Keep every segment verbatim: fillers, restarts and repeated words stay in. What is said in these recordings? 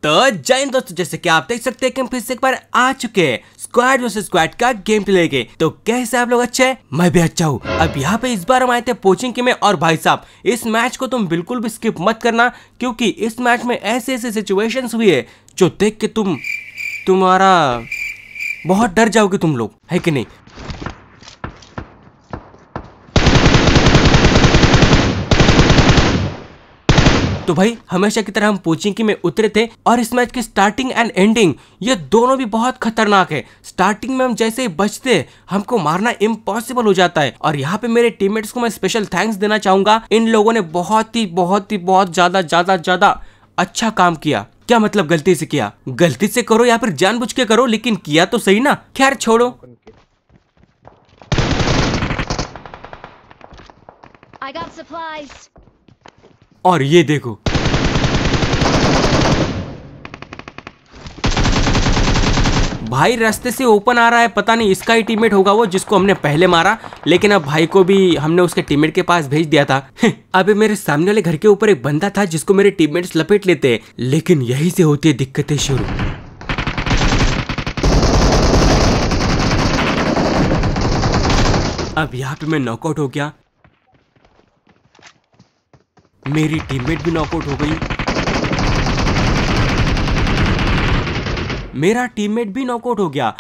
तो जय दोस्तों, जैसे कि आप देख सकते हैं कि हम फिर से एक बार आ चुके हैं स्क्वाड वर्सेस स्क्वाड का गेम प्ले लेके। तो कैसे आप लोग अच्छे हैं? मैं भी अच्छा हूँ। अब यहाँ पे इस बार हम आए थे पोचिंग के में, और भाई साहब इस मैच को तुम बिल्कुल भी स्किप मत करना, क्योंकि इस मैच में ऐसे ऐसे सिचुएशंस हुई है जो देख के तुम तुम्हारा बहुत डर जाओगे तुम लोग, है कि नहीं। तो भाई हमेशा की तरह हम पोचिंग की में उतरे थे, और इस मैच की स्टार्टिंग एंड एंडिंग ये दोनों भी बहुत खतरनाक है। स्टार्टिंग में हम जैसे ही बचते हमको मारना इम्पॉसिबल हो जाता है, और यहाँ पे मेरे टीममेट्स को मैं स्पेशल थैंक्स देना चाहूंगा। इन लोगों ने बहुत ही बहुत ही बहुत ज्यादा ज्यादा ज्यादा अच्छा काम किया। क्या मतलब गलती से किया? गलती से करो या फिर जानबूझ के करो, लेकिन किया तो सही ना। खैर छोड़ो। I got supplies. और ये देखो, भाई रास्ते से ओपन आ रहा है, पता नहीं इसका ही टीममेट होगा वो जिसको हमने पहले मारा। लेकिन अब भाई को भी हमने उसके टीममेट के पास भेज दिया था। अभी मेरे सामने वाले घर के ऊपर एक बंदा था जिसको मेरे टीममेट्स लपेट लेते हैं, लेकिन यही से होती है दिक्कतें शुरू। अब यहाँ पे मैं नॉकआउट हो गया, मेरी टीममेट भी नॉकआउट हो गई, मेरा टीममेट भी नॉकआउट हो गया।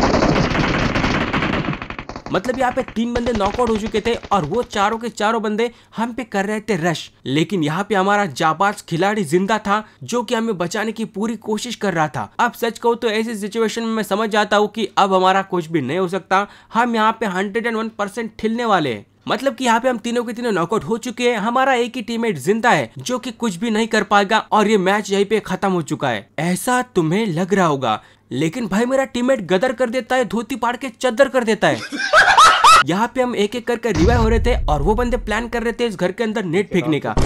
मतलब यहाँ पे तीन बंदे नॉकआउट हो चुके थे, और वो चारों के चारों बंदे हम पे कर रहे थे रश। लेकिन यहाँ पे हमारा जाबाज खिलाड़ी जिंदा था जो कि हमें बचाने की पूरी कोशिश कर रहा था। अब सच कहूँ तो ऐसी सिचुएशन में मैं समझ जाता हूँ कि अब हमारा कुछ भी नहीं हो सकता। हम यहाँ पे हंड्रेड एंड वन परसेंट ठिलने वाले हैं। मतलब कि यहाँ पे हम तीनों के तीनों नॉकआउट हो चुके हैं, हमारा एक ही टीममेट जिंदा है जो कि कुछ भी नहीं कर पाएगा, और ये मैच यहीं पे खत्म हो चुका है। ऐसा तुम्हें लग रहा होगा, लेकिन भाई मेरा टीममेट गदर कर देता है, धोती पाड़ के चद्दर कर देता है। यहाँ पे हम एक एक करके रिवाइव हो रहे थे, और वो बंदे प्लान कर रहे थे इस घर के अंदर नेट फेंकने का।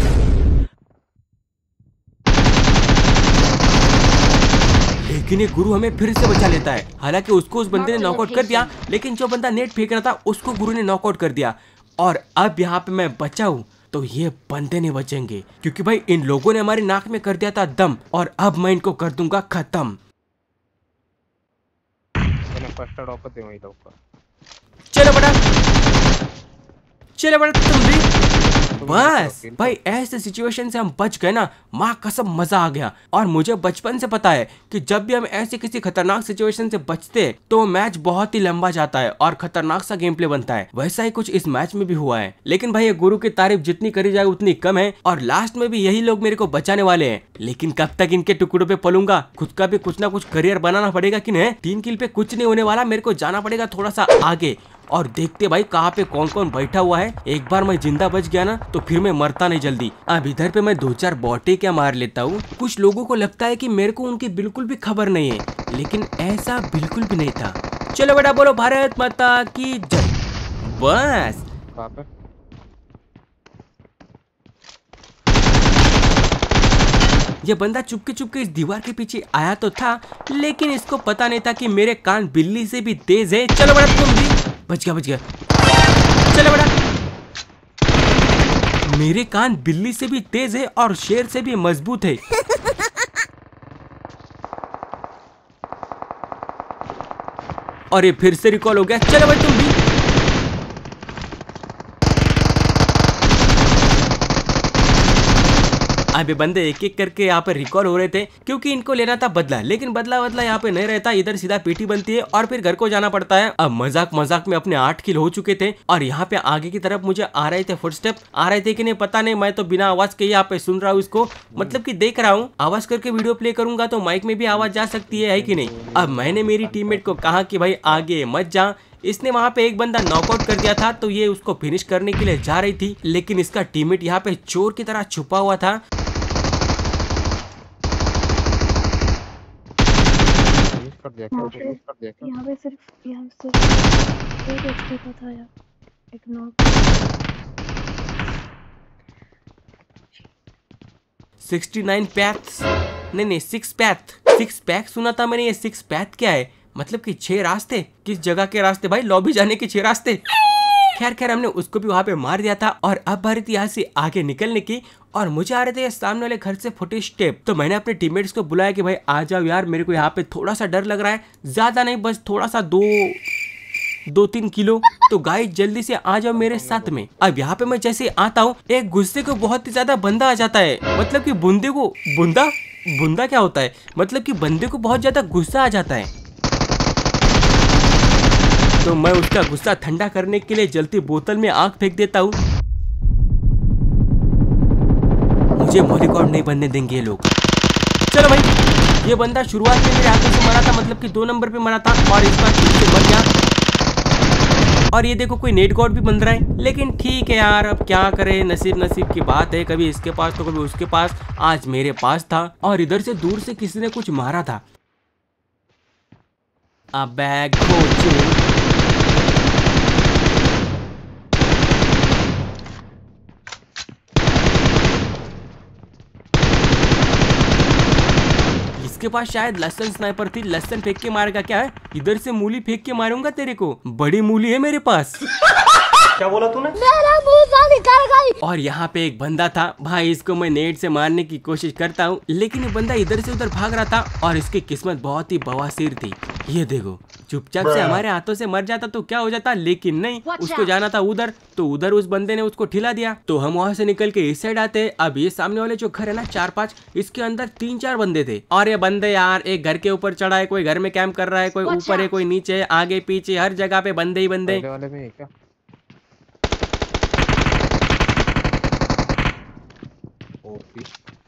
लेकिन ये गुरु हमें फिर से बचा लेता है। हालांकि उसको उस बंदे ने नॉकआउट कर दिया, लेकिन जो बंदा नेट फेंक रहा था उसको गुरु ने नॉकआउट कर दिया। और अब यहाँ पे मैं बचा हूँ तो ये बंदे नहीं बचेंगे, क्योंकि भाई इन लोगों ने हमारी नाक में कर दिया था दम, और अब मैं इनको कर दूंगा खत्म। चलो बड़ा, चलो बड़ा, तुम भी बस। भाई ऐसे सिचुएशन से हम बच गए ना, माँ कसम मजा आ गया। और मुझे बचपन से पता है कि जब भी हम ऐसे किसी खतरनाक सिचुएशन से बचते हैं तो मैच बहुत ही लंबा जाता है और खतरनाक सा गेम प्ले बनता है। वैसा ही कुछ इस मैच में भी हुआ है। लेकिन भाई ये गुरु की तारीफ जितनी करी जाए उतनी कम है, और लास्ट में भी यही लोग मेरे को बचाने वाले हैं। लेकिन कब तक इनके टुकड़ों पे पलूंगा? खुद का भी कुछ ना कुछ करियर बनाना पड़ेगा कि नहीं। तीन किल पे कुछ नहीं होने वाला, मेरे को जाना पड़ेगा थोड़ा सा आगे, और देखते भाई कहाँ पे कौन कौन बैठा हुआ है। एक बार मैं जिंदा बच गया ना तो फिर मैं मरता नहीं जल्दी। अब इधर पे मैं दो चार बॉटे क्या मार लेता हूँ। कुछ लोगों को लगता है कि मेरे को उनकी बिल्कुल भी खबर नहीं है, लेकिन ऐसा बिल्कुल भी नहीं था। चलो बेटा बोलो भारत माता की जय। बस ये बंदा चुपके चुपके इस दीवार के पीछे आया तो था, लेकिन इसको पता नहीं था कि मेरे कान बिल्ली से भी तेज है। चलो बड़ा, तुम भी बच गया, बच गया। चलो बड़ा, मेरे कान बिल्ली से भी तेज है और शेर से भी मजबूत है। और ये फिर से रिकॉल हो गया। चलो भाई तुम भी। अभी बंदे एक एक करके यहाँ पे रिकॉल हो रहे थे, क्योंकि इनको लेना था बदला। लेकिन बदला बदला यहाँ पे नहीं रहता, इधर सीधा पीटी बनती है और फिर घर को जाना पड़ता है। अब मजाक मजाक में अपने आठ किल हो चुके थे, और यहाँ पे आगे की तरफ मुझे आ रहे थे फुटस्टेप। आ रहे थे कि नहीं पता नहीं, मैं तो बिना आवाज के यहाँ पे सुन रहा हूँ इसको, मतलब की देख रहा हूँ। आवाज करके वीडियो प्ले करूंगा तो माइक में भी आवाज जा सकती है, है कि नहीं। अब मैंने मेरी टीममेट को कहा कि भाई आगे मत जा। इसने वहां पे एक बंदा नॉकआउट कर दिया था, तो ये उसको फिनिश करने के लिए जा रही थी, लेकिन इसका टीममेट यहाँ पे चोर की तरह छुपा हुआ था। यहाँ पे सिर्फ यहाँ सिर्फ एक एचपी का था यार, एक नॉक। सिक्सटी नाइन पैथ्स, नहीं नहीं सिक्स पैथ, सिक्स पैक सुना था मैंने। ये सिक्स पैथ क्या है? मतलब कि छह रास्ते? किस जगह के रास्ते भाई? लॉबी जाने के छह रास्ते? खैर खैर हमने उसको भी वहाँ पे मार दिया था और अब बारी थी यहाँ से आगे निकलने की और मुझे आ रहे थे सामने वाले घर से फुटे स्टेप। तो मैंने अपने टीममेट्स को बुलाया कि भाई आ जाओ यार, मेरे को यहाँ पे थोड़ा सा डर लग रहा है, ज्यादा नहीं बस थोड़ा सा, दो दो तीन किलो। तो गाइस जल्दी से आ जाओ मेरे साथ में। अब यहाँ पे मैं जैसे आता हूँ एक गुस्से को बहुत ही ज्यादा बंदा आ जाता है, मतलब कि बंदे को बुंदा बुंदा क्या होता है, मतलब कि बंदे को बहुत ज्यादा गुस्सा आ जाता है। तो मैं उसका गुस्सा ठंडा करने के लिए जलती बोतल में आग फेंक देता हूँ। मुझे मॉलिकॉर्ड नहीं बनने देंगे ये लोग। चलो भाई, ये बंदा शुरुआत में मेरे हाथों से मरा था, मतलब कि दो नंबर पे मरा था और इस बार फिर से मर गया। और ये देखो कोई नेट गॉड भी बन रहा है, लेकिन ठीक है यार, अब क्या करे, नसीब नसीब की बात है, कभी इसके पास तो कभी उसके पास। आज मेरे पास था और इधर से दूर से किसी ने कुछ मारा था। अबे कोचू, इसके पास शायद लसन स्नाइपर थी, लसन फेंक के मारेगा क्या है? इधर से मूली फेंक के मारूंगा तेरे को, बड़ी मूली है मेरे पास। क्या बोला तूने? मेरा मुंह निकाल गई। और यहाँ पे एक बंदा था भाई, इसको मैं नेट से मारने की कोशिश करता हूँ, लेकिन ये बंदा इधर से उधर भाग रहा था और इसकी किस्मत बहुत ही बवासीर थी। ये देखो, चुपचाप से हमारे हाथों से मर जाता तो क्या हो जाता, लेकिन नहीं, उसको जाना था उधर, तो उधर उस बंदे ने उसको ठिला दिया। तो हम वहाँ से निकल के इस साइड आते। अब ये सामने वाले जो घर है ना, चार पांच, इसके अंदर तीन चार बंदे थे और ये बंदे यार एक घर के ऊपर चढ़ा है, कोई घर में कैंप कर रहा है, कोई ऊपर है, कोई नीचे है, आगे पीछे हर जगह पे बंदे ही बंदे। वाले में क्या? ओपी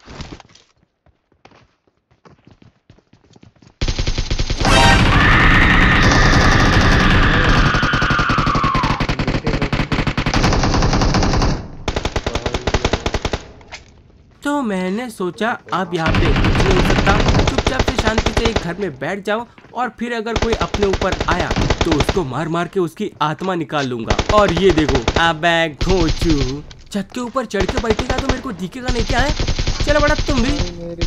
तो मैंने सोचा अब यहाँ पे कुछ नहीं हो सकता, चुपचाप से शांति से एक घर में बैठ जाओ और फिर अगर कोई अपने ऊपर आया तो उसको मार मार के उसकी आत्मा निकाल लूंगा। और ये देखो, अबे घोचू, छत के ऊपर चढ़ के बैठेगा तो मेरे को दिखेगा नहीं क्या है? चलो बड़ा तुम भी।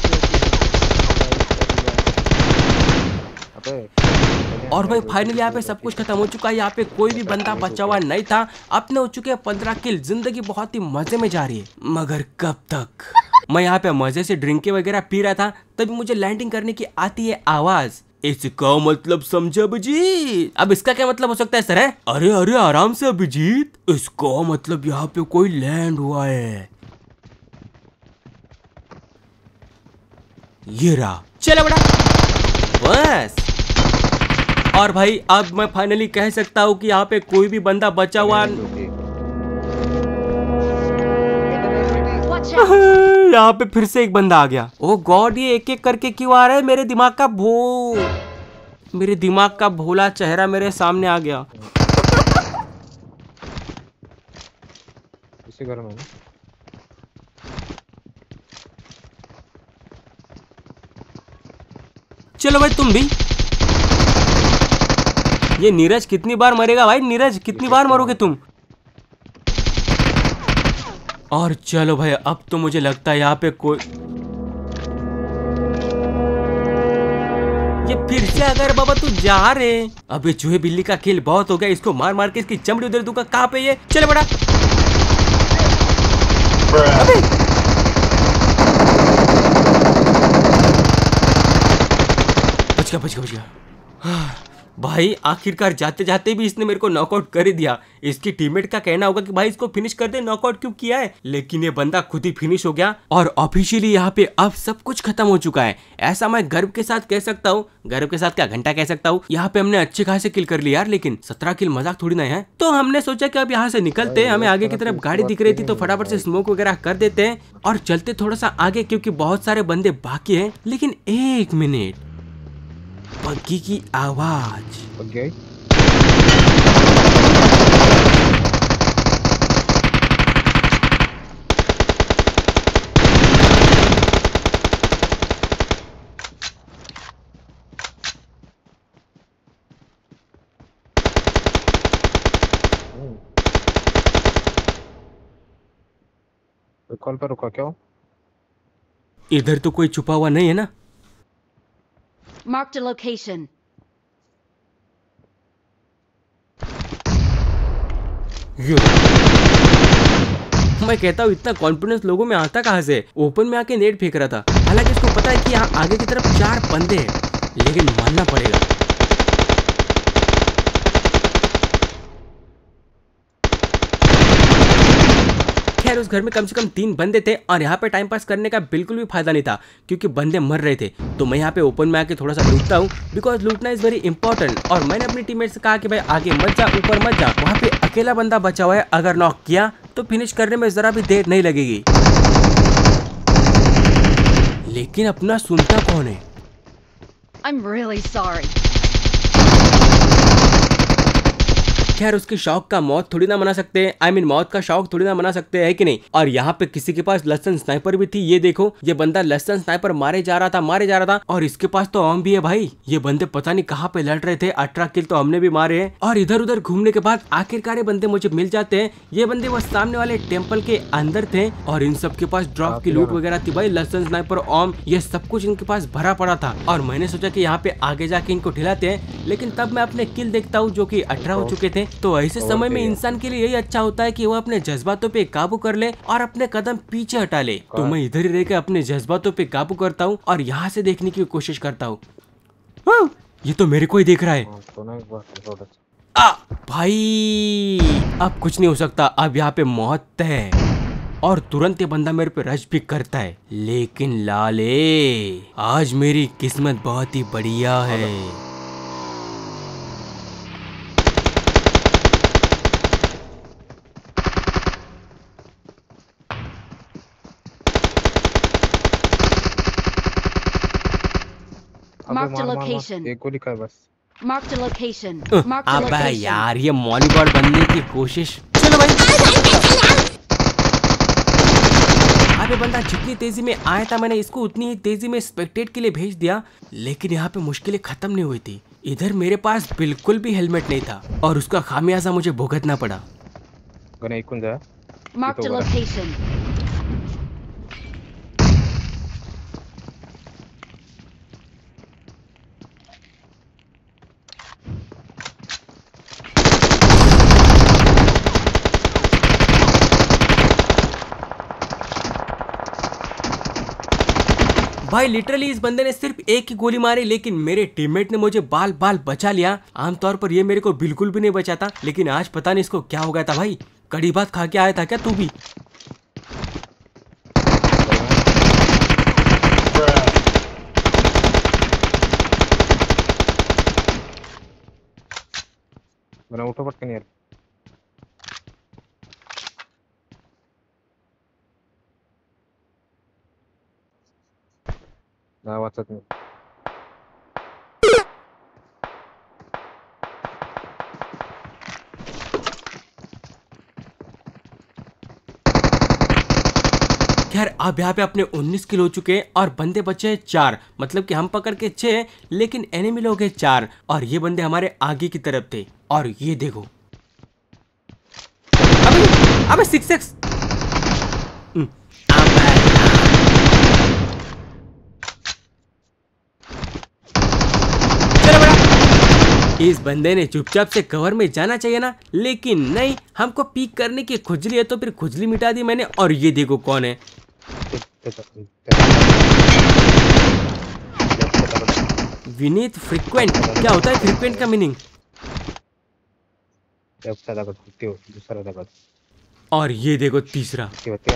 और भाई फाइनली यहाँ पे सब कुछ खत्म हो चुका है, यहाँ पे कोई भी बंदा बचा हुआ नहीं था। अपने हो चुके हैं पंद्रह किल, जिंदगी बहुत ही मजे में जा रही है। मगर कब तक? मैं यहाँ पे मजे से ड्रिंक वगैरह पी रहा था, तभी मुझे लैंडिंग करने की आती है आवाज। इसका मतलब समझा अभिजीत? अब इसका क्या मतलब हो सकता है सर? है अरे अरे आराम से अभिजीत, इसका मतलब यहाँ पे कोई लैंड हुआ है। ये रहा, चलो बड़ा, बस। और भाई अब मैं फाइनली कह सकता हूँ कि यहाँ पे कोई भी बंदा बचा हुआ। यहाँ पे फिर से एक बंदा आ गया। ओ गॉड, ये एक एक करके क्यों आ रहा है? मेरे दिमाग का भो मेरे दिमाग का भोला चेहरा मेरे सामने आ गया। इसी घर में। चलो भाई तुम भी। ये नीरज कितनी बार मरेगा भाई? नीरज कितनी बार मरोगे तुम? और चलो भाई, अब तो मुझे लगता है यहाँ पे कोई, ये फिर से अगर बाबा तू जा रे। अब ये चूहे बिल्ली का खेल बहुत हो गया, इसको मार मार के इसकी चमड़ी उधर दूंगा। कहाँ पे ये? चले बड़ा। अबे बच गया बच गया बच गया। भाई आखिरकार जाते जाते भी इसने मेरे को नॉकआउट कर ही दिया। इसकी टीममेट का कहना होगा कि भाई इसको फिनिश कर दे, नॉकआउट क्यों किया है, लेकिन ये बंदा खुद ही फिनिश हो गया। और ऑफिशियली यहाँ पे अब सब कुछ खत्म हो चुका है, ऐसा मैं गर्व के साथ कह सकता हूँ। गर्व के साथ क्या, घंटा कह सकता हूँ। यहाँ पे हमने अच्छे खासे किल कर लिया यार, लेकिन सत्रह किल मजाक थोड़ी ना है। तो हमने सोचा कि अब यहाँ से निकलते हैं। हमें आगे की तरफ गाड़ी दिख रही थी तो फटाफट से स्मोक वगैरह कर देते हैं और चलते थोड़ा सा आगे, क्योंकि बहुत सारे बंदे बाकी हैं। लेकिन एक मिनट, बग्गी की आवाज। okay. कॉल पर रुका क्यों? इधर तो कोई छुपा हुआ नहीं है ना? Marked a location. मैं कहता हूँ इतना कॉन्फिडेंस लोगों में आता कहाँ से? ओपन में आके नेट फेंक रहा था, हालांकि इसको पता है कि यहाँ आगे की तरफ चार बंदे हैं, लेकिन मानना पड़ेगा। खैर उस घर में कम से कम तीन बंदे थे और यहाँ पे टाइम पास करने का बिल्कुल भी फायदा नहीं था क्योंकि बंदे मर रहे थे। तो मैं यहाँ पे ओपन में आके थोड़ा सा लूटता हूँ बिकॉज लूटना इज वेरी इंपॉर्टेंट। और मैंने अपनी टीममेट से कहा कि भाई आगे मत जा, ऊपर मत जा, वहाँ पे अकेला बंदा बचा हुआ है, अगर नॉक किया तो फिनिश करने में जरा भी देर नहीं लगेगी। लेकिन अपना सुनता कौन है? I'm really sorry. खैर उसके शौक का मौत थोड़ी ना मना सकते हैं, आई मीन मौत का शौक थोड़ी ना मना सकते हैं कि नहीं। और यहाँ पे किसी के पास लसन स्नाइपर भी थी, ये देखो ये बंदा लसन स्नाइपर मारे जा रहा था मारे जा रहा था और इसके पास तो ऑम भी है भाई। ये बंदे पता नहीं कहाँ पे लड़ रहे थे, अठारह किल तो हमने भी मारे हैं। और इधर उधर घूमने के बाद आखिरकार ये बंदे मुझे मिल जाते हैं। ये बंदे वो सामने वाले टेम्पल के अंदर थे और इन सब के पास ड्रॉप की लूट वगैरह थी भाई, लसन स्नाइपर ऑम ये सब कुछ इनके पास भरा पड़ा था। और मैंने सोचा कि यहाँ पे आगे जाके इनको ठिलाते हैं, लेकिन तब मैं अपने किल देखता हूँ जो कि अठारह हो चुके थे। तो ऐसे समय में इंसान के लिए यही अच्छा होता है कि वो अपने जज्बातों पे काबू कर ले और अपने कदम पीछे हटा ले। तो मैं इधर ही रहकर अपने जज्बातों पे काबू करता हूँ और यहाँ से देखने की कोशिश करता हूँ। ये तो मेरे को ही देख रहा है। आ, भाई अब कुछ नहीं हो सकता, अब यहाँ पे मौत है। और तुरंत ये बंदा मेरे पे रश भी करता है। लेकिन लाले आज मेरी किस्मत बहुत ही बढ़िया है। Marked a location. एक गोली का है बस। Marked a location. Marked a अबे location. यार ये मॉलीबॉल बनने की कोशिश। चलो भाई। अबे बंदा जितनी तेजी में आया था मैंने इसको उतनी ही तेजी में स्पेक्टेट के लिए भेज दिया, लेकिन यहाँ पे मुश्किलें खत्म नहीं हुई थी। इधर मेरे पास बिल्कुल भी हेलमेट नहीं था और उसका खामियाजा मुझे भुगतना पड़ा। Marked a location. भाई लिटरली इस बंदे ने सिर्फ एक ही गोली मारी, लेकिन मेरे टीममेट ने मुझे बाल बाल बचा लिया। आमतौर पर ये मेरे को बिल्कुल भी नहीं बचाता, लेकिन आज पता नहीं इसको क्या हो गया था भाई। कड़ी भात खा के आया था क्या तू भी? बना उठो पटकन यार। ना वाचत नाही। खैर अब यहाँ पे अपने उन्नीस किल हो चुके हैं और बंदे बचे हैं चार, मतलब कि हम पकड़ के छह लेकिन एनिमी लोग हैं चार। और ये बंदे हमारे आगे की तरफ थे। और ये देखो अबे अबे सिक्स एक्स। इस बंदे ने चुपचाप से कवर में जाना चाहिए ना, लेकिन नहीं, हमको पीक करने की खुजली है तो फिर खुजली मिटा दी मैंने। और ये देखो कौन है, विनीत फ्रीक्वेंट। क्या होता है फ्रीक्वेंट का मीनिंग? और ये देखो तीसरा।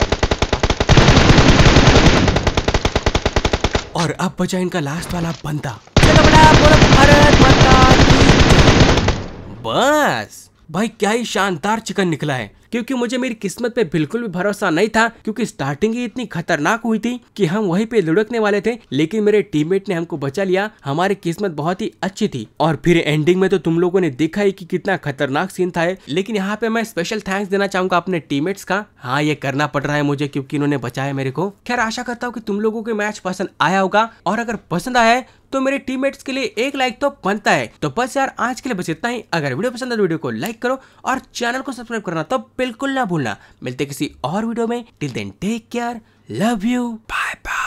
और अब बचा इनका लास्ट वाला बंदा। चलो बड़ा बोलो भारत माता की। बस भाई क्या ही शानदार चिकन निकला है, क्योंकि मुझे मेरी किस्मत पे बिल्कुल भी भरोसा नहीं था, क्योंकि स्टार्टिंग ही इतनी खतरनाक हुई थी कि हम वहीं पे लुढ़कने वाले थे, लेकिन मेरे टीममेट ने हमको बचा लिया। हमारी किस्मत बहुत ही अच्छी थी। और फिर एंडिंग में तो तुम लोगों ने देखा ही कि कितना खतरनाक सीन था। लेकिन यहाँ पे मैं स्पेशल थैंक्स देना चाहूंगा अपने टीममेट्स का। हाँ ये करना पड़ रहा है मुझे, क्योंकि इन्होंने बचाया मेरे को। खैर आशा करता हूँ कि तुम लोगों को मैच पसंद आया होगा, और अगर पसंद आया है तो मेरे टीममेट्स के लिए एक लाइक तो बनता है। तो बस यार आज के लिए बस इतना ही। अगर वीडियो पसंद है तो वीडियो को लाइक करो और चैनल को सब्सक्राइब करना तो बिल्कुल ना भूलना। मिलते किसी और वीडियो में। Till then take care, love you, bye bye.